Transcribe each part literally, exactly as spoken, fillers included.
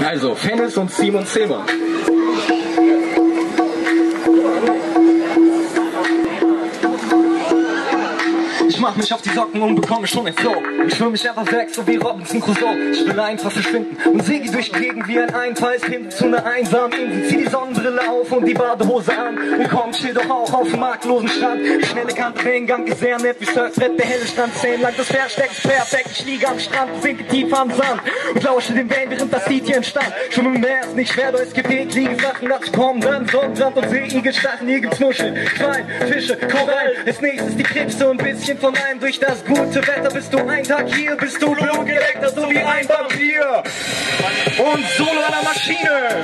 Also, Fennis und Simon Zimmer. Ich mach mich auf die Socken und bekomme schon den Flow. Ich fühle mich einfach weg, so wie Robinson Crusoe. Ich will einfach verschwinden und segel durch die Gegend wie ein Einfallskind zu einer einsamen Insel. Zieh die Sonnenbrille auf und die Badehose an und komm, chill doch auch auf dem marktlosen Strand. Die schnelle Kante, Wellengang ist sehr nett wie Surfbrett, der helle Strand. Zehn lang das Versteck ist perfekt. Ich liege am Strand, sinke tief am Sand und lausche den Wellen, während das Lied hier entstand. Schon im Meer ist nicht schwer, da ist Gebet, liegen Sachen, dazu kommen dann Sonnenbrand und Seeigel, Stacheln, hier gibt's Muscheln, Schwein, Fische, Korallen. Als nächstes die Krebse und ein bisschen von allem. Durch das gute Wetter bist du ein Tag hier, bist du blutgeleckt, so wie ein Vampir. Und Solo an der Maschine.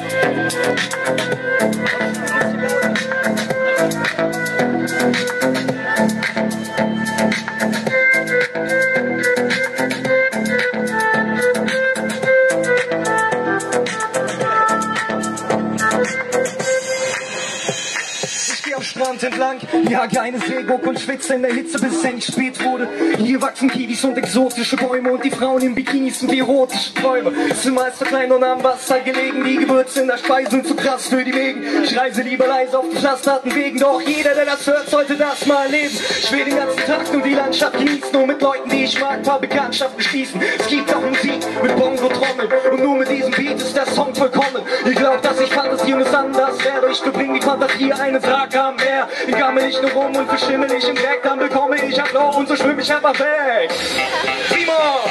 Strand entlang, jage eine Seeguck und schwitze in der Hitze, bis es endlich spät wurde. Hier wachsen Kiwis und exotische Bäume und die Frauen in Bikinis sind wie erotische Träume. Zimmer ist verklein und am Wasser gelegen, die Gewürze in der Speise sind zu krass für die Mägen. Ich reise lieber leise auf gepflasterten Wegen, doch jeder, der das hört, sollte das mal erleben. Ich will den ganzen Tag nur die Landschaft genießen, nur mit Leuten, die ich mag, paar Bekanntschaften schließen. Es gibt auch Musik mit Bongo-Trommeln und nur mit diesem Beat ist der Song vollkommen. Ihr glaubt, dass ich Fantasie und es anders werde, ich verbringe die Fantasie einen Tag am Meer. Ich gammel nicht nur rum und verschimmel nicht im Dreck, dann bekomme ich Applaus und so schwimm ich einfach weg. Simon!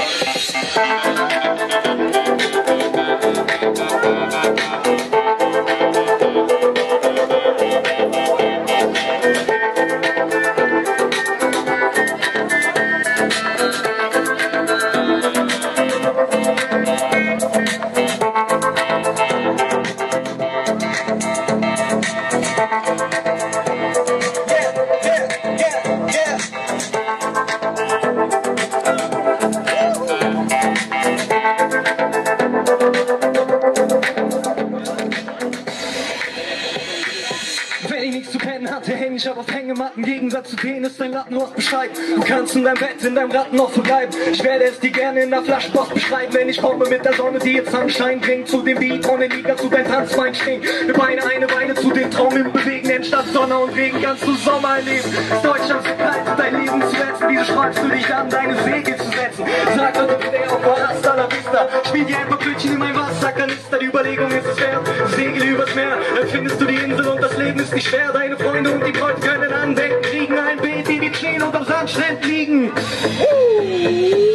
Wenn ich nichts zu pennen hatte, häng ich aber auf Hängematten. Im Gegensatz zu denen ist dein Lattenrost Bescheid. Du kannst in deinem Bett, in deinem Ratten noch verbleiben. Ich werde es dir gerne in der Flaschenpost beschreiben, wenn ich komme mit der Sonne, die jetzt Sunshine bringt. Zu dem Beat ohne Liga, zu dein Tanzbein stehen. Eine Beine, eine Beine zu den Traum im Bewegen. Denn statt Sonne und Regen kannst du Sommer erleben. Ist Deutschland so kalt, dein Leben zu setzen. Wieso sträubst du dich an, deine Segel zu setzen? Sag Leute, der auf hasta la vista. Spiel dir ein paar Flötchen in mein Wasserkanister. Die Überlegung ist es wert, Segel übers Meer. Dann findest du die Insel und das Leben ist nicht schwer. Deine Freunde und die Bräute können andenken, kriegen ein Beet, die die chillen und am Sandstrand liegen. Uh.